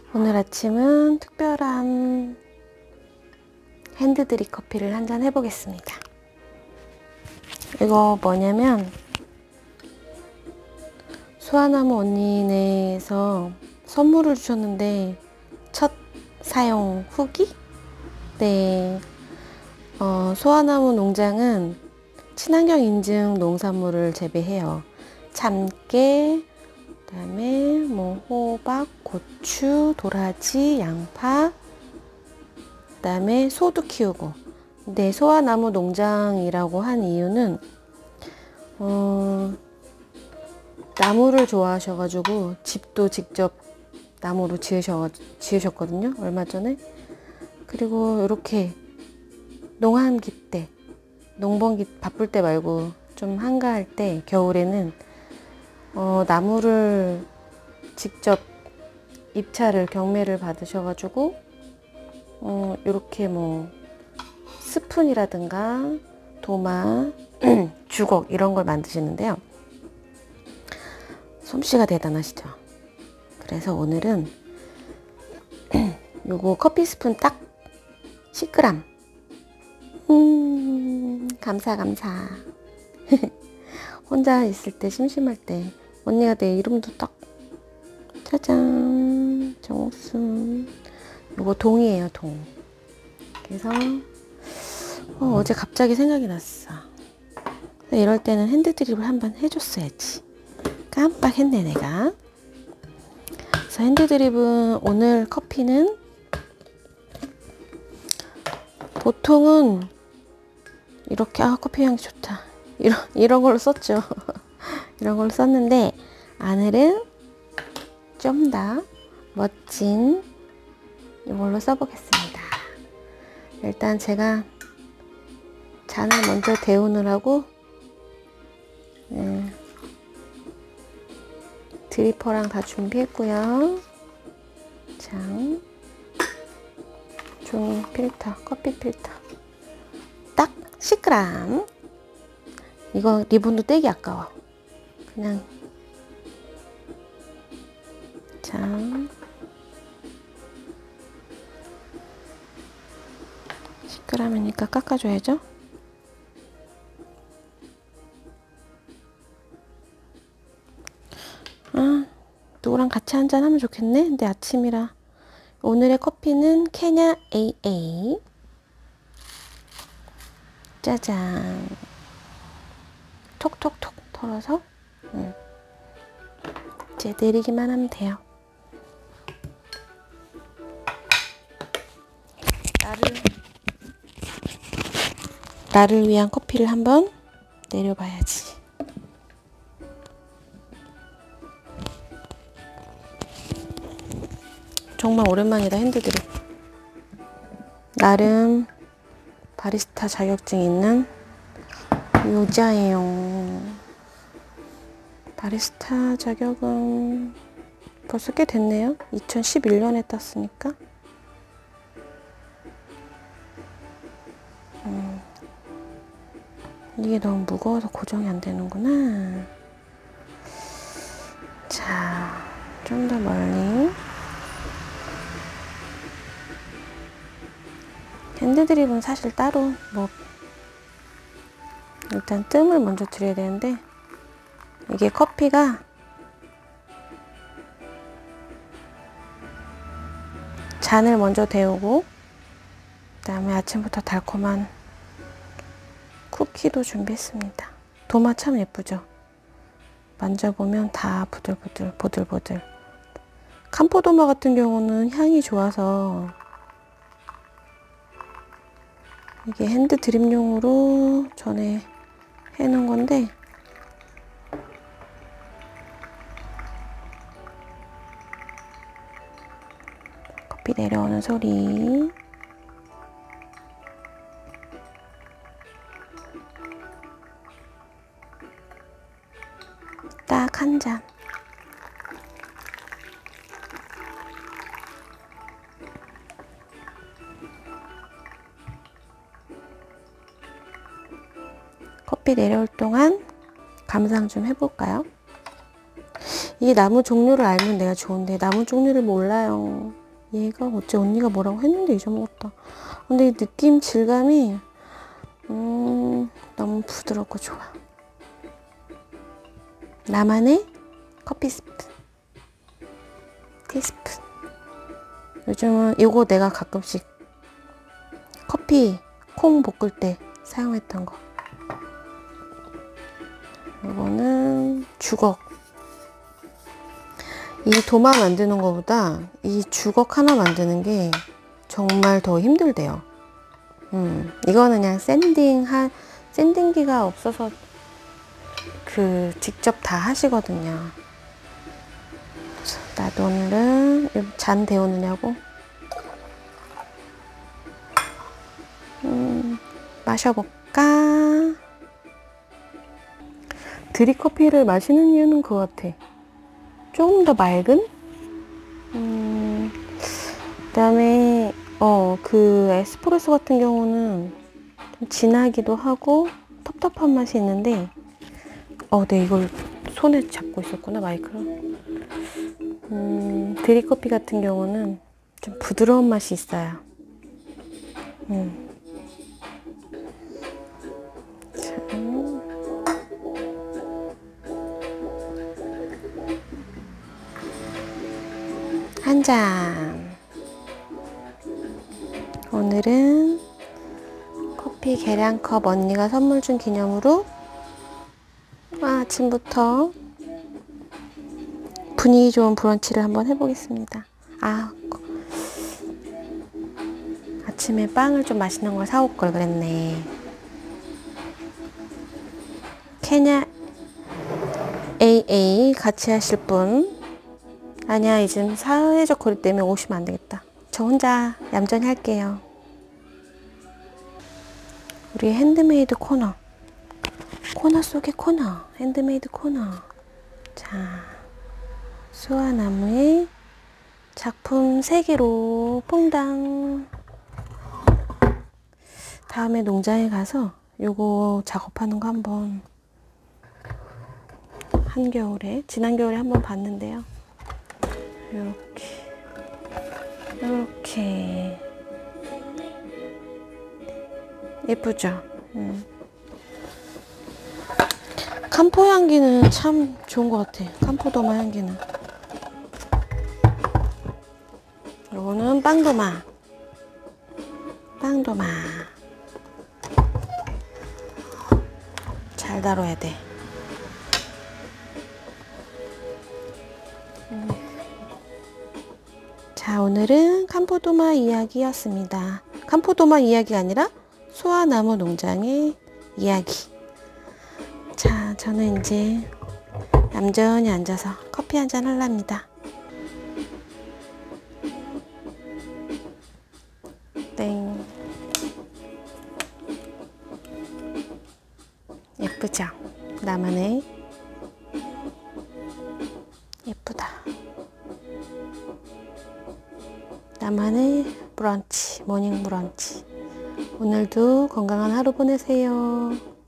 오늘 아침은 특별한 핸드드립 커피를 한잔 해보겠습니다. 이거 뭐냐면 소아나무 언니네에서 선물을 주셨는데 첫 사용 후기? 네. 소아나무 농장은 친환경 인증 농산물을 재배해요. 참깨, 그다음에 뭐 호박, 고추, 도라지, 양파, 그다음에 소도 키우고. 근데 소아나무 농장이라고 한 이유는 나무를 좋아하셔가지고 집도 직접 나무로 지으셨거든요. 얼마 전에. 그리고 이렇게 농한기 때, 농번기 바쁠 때 말고 좀 한가할 때 겨울에는 나무를 직접 입찰을 경매를 받으셔가지고 이렇게 뭐 스푼이라든가 도마, 주걱 이런 걸 만드시는데요. 솜씨가 대단하시죠. 그래서 오늘은 요거 커피 스푼 딱 10g. 감사. 혼자 있을 때 심심할 때 언니가 내 이름도 딱 짜잔 정옥순. 요거 동이에요, 동. 그래서 어제 갑자기 생각이 났어. 이럴 때는 핸드드립을 한번 해줬어야지. 깜빡했네 내가. 그래서 핸드드립은 오늘 커피는 보통은 이렇게 커피 향이 좋다 이런 걸로 썼죠. 이런 걸로 썼는데 오늘은 좀 더 멋진 이걸로 써보겠습니다. 일단 제가 잔을 먼저 데우느라고 드리퍼랑 다 준비했고요. 자, 종이 필터, 커피 필터 딱 10g. 이거 리본도 떼기 아까워. 그냥 자, 10g이니까 깎아줘야죠. 누구랑 같이 한잔 하면 좋겠네. 근데 아침이라. 오늘의 커피는 케냐 AA. 짜잔. 톡톡톡 털어서 이제 내리기만 하면 돼요. 나를 위한 커피를 한번 내려봐야지. 정말 오랜만이다 핸드드립. 나름 바리스타 자격증 있는 여자예요. 바리스타 자격은 벌써 꽤 됐네요. 2011년에 땄으니까. 이게 너무 무거워서 고정이 안 되는구나. 자, 좀 더 멀리. 핸드드립은 사실 따로 일단 뜸을 먼저 드려야 되는데 이게 커피가 잔을 먼저 데우고 그다음에 아침부터 달콤한 쿠키도 준비했습니다. 도마 참 예쁘죠? 만져보면 다 부들부들 보들보들. 캄포도마 같은 경우는 향이 좋아서 이게 핸드 드립용으로 전에 해놓은 건데 커피 내려오는 소리. 딱 한 잔. 커피 내려올 동안 감상 좀 해볼까요? 이 나무 종류를 알면 내가 좋은데 나무 종류를 몰라요. 얘가 어째 언니가 뭐라고 했는데 잊어먹었다. 근데 이 느낌 질감이 너무 부드럽고 좋아. 나만의 커피 스푼, 티스푼. 요즘은 이거 내가 가끔씩 커피 콩 볶을 때 사용했던 거. 이거는 주걱. 이 도마 만드는 것보다 이 주걱 하나 만드는 게 정말 더 힘들대요. 이거는 그냥 샌딩기가 없어서 직접 다 하시거든요. 나도 오늘은 잔 데우느냐고 마셔볼까? 드립커피를 마시는 이유는 그거 같아. 조금 더 맑은? 그다음에 그 에스프레소 같은 경우는 좀 진하기도 하고 텁텁한 맛이 있는데 네, 이걸 손에 잡고 있었구나, 마이크를. 드립커피 같은 경우는 좀 부드러운 맛이 있어요. 한 잔. 오늘은 커피 계량컵 언니가 선물 준 기념으로 아침부터 분위기 좋은 브런치를 한번 해보겠습니다. 아침에 빵을 좀 맛있는 걸 사올 걸 그랬네. 케냐 AA 같이 하실 분? 아니야, 이젠 사회적 거리 때문에 오시면 안 되겠다. 저 혼자 얌전히 할게요. 우리 핸드메이드 코너. 코너 속의 코너. 핸드메이드 코너. 자, 수화나무의 작품 3개로 퐁당. 다음에 농장에 가서 요거 작업하는 거 한번 지난 겨울에 한번 봤는데요. 이렇게 예쁘죠? 캄포 향기는 참 좋은 것 같아. 캄포도마 향기는. 요거는 빵도마. 잘 다뤄야 돼. 자, 오늘은 캄포도마 이야기였습니다. 캄포도마 이야기가 아니라 수화나무 농장의 이야기. 자, 저는 이제 얌전히 앉아서 커피 한잔 하랍니다. 땡. 예쁘죠? 나만의 예쁘다. 나만의 브런치, 모닝 브런치. 오늘도 건강한 하루 보내세요.